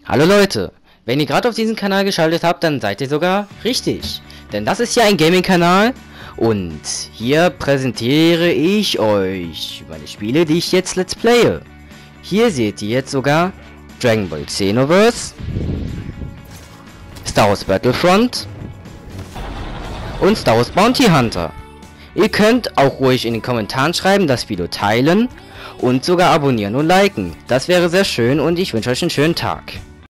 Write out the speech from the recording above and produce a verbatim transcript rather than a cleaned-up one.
Hallo Leute, wenn ihr gerade auf diesen Kanal geschaltet habt, dann seid ihr sogar richtig. Denn das ist ja ein Gaming-Kanal und hier präsentiere ich euch meine Spiele, die ich jetzt let's playe. Hier seht ihr jetzt sogar Dragon Ball Xenoverse, Star Wars Battlefront und Star Wars Bounty Hunter. Ihr könnt auch ruhig in den Kommentaren schreiben, das Video teilen und sogar abonnieren und liken. Das wäre sehr schön und ich wünsche euch einen schönen Tag.